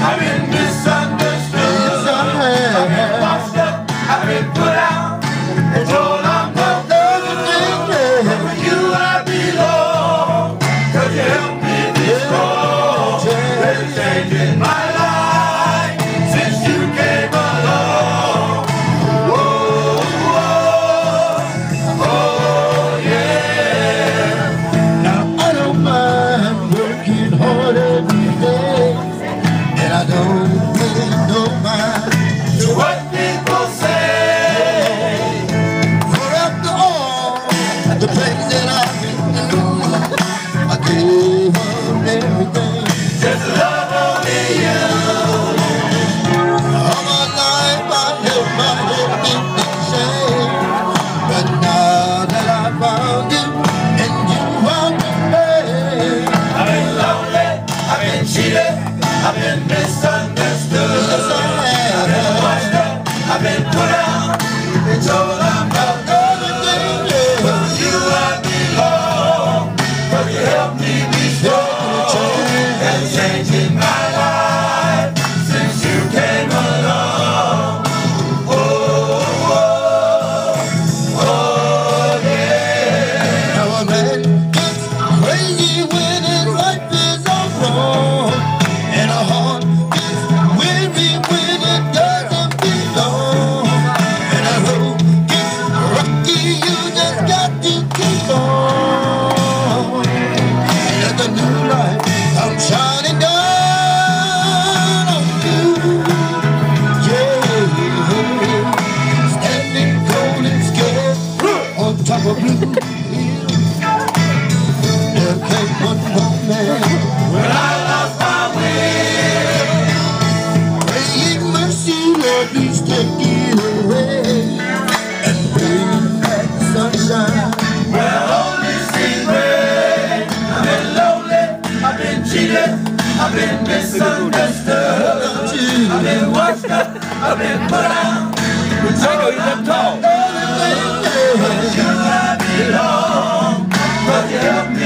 I've been misunderstood. I've been washed up, I've been put out, and told I'm no good. But for you I belong, 'cause you helped me be strong. There's a change in my life since you came along. Oh, oh, oh, yeah. Now I don't mind working hard every day, and I don't really know mind To what people say. for after all the things that I've been through, I gave up everything. Just love only you. All my life I held my head in shame, but now that I found you and you are with me, I've been lonely, I've been cheated, I've been misunderstood. yes I I've been have. washed up, I've been put out, and told I'm no good. But with you I belong, 'cause you helped me be strong. There's a change in my life since you came along. Oh, oh, oh, yeah. Now a man gets crazy when his life is all wrong, and a heart gets weary when it doesn't belong, and a road gets rocky, you just got to keep on. And let the new light come shining down on you, yeah. Standing cold and scared on top of blue hill, there came one moment When I lost my way, praying mercy, Lord, please take it away, and bring back the sunshine. where only seen rain. I've been lonely, I've been cheated, I've been misunderstood. I've been washed up, I've been put out. But I know you've been told. But you I belong, 'cause you helped me